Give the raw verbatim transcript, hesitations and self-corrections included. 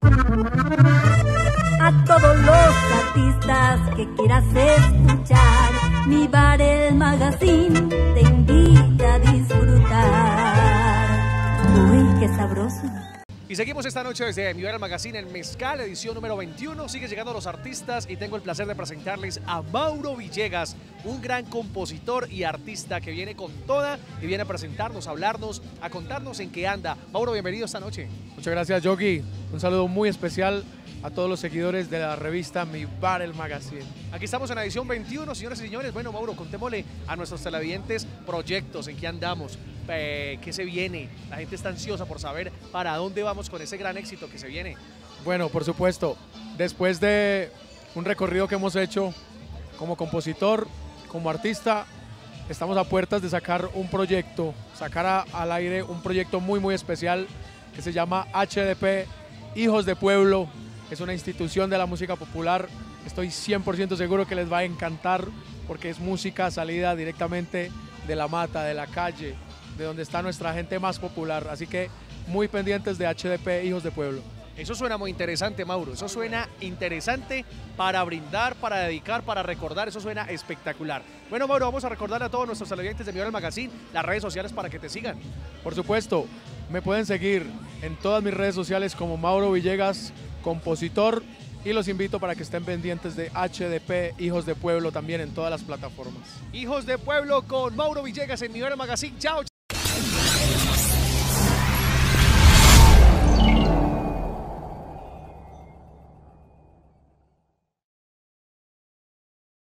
A todos los artistas que quieras escuchar, Mi Bar el Magazine te invita a disfrutar. Uy, qué sabroso. Y seguimos esta noche desde Mi Bar el Magazine en Mezcal, edición número veintiuno. Sigue llegando los artistas y tengo el placer de presentarles a Mauro Villegas, un gran compositor y artista que viene con toda y viene a presentarnos, a hablarnos, a contarnos en qué anda. Mauro, bienvenido esta noche. Muchas gracias, Yogi. Un saludo muy especial a todos los seguidores de la revista Mi Bar el Magazine. Aquí estamos en la edición veintiuno, señoras y señores. Bueno, Mauro, contémosle a nuestros televidentes proyectos, en qué andamos, eh, qué se viene. La gente está ansiosa por saber para dónde vamos con ese gran éxito que se viene. Bueno, por supuesto, después de un recorrido que hemos hecho como compositor, como artista, estamos a puertas de sacar un proyecto, sacar a, al aire un proyecto muy muy especial que se llama H D P, Hijos de Pueblo. Es una institución de la música popular. Estoy cien por ciento seguro que les va a encantar porque es música salida directamente de la mata, de la calle, de donde está nuestra gente más popular. Así que muy pendientes de H D P, Hijos de Pueblo. Eso suena muy interesante, Mauro. Eso suena interesante para brindar, para dedicar, para recordar. Eso suena espectacular. Bueno, Mauro, vamos a recordarle a todos nuestros televidentes de Mi Bar el Magazine las redes sociales para que te sigan. Por supuesto, me pueden seguir en todas mis redes sociales como Mauro Villegas, compositor, y los invito para que estén pendientes de H D P, Hijos de Pueblo, también en todas las plataformas. Hijos de Pueblo con Mauro Villegas en Mi Bar el Magazine. Chao.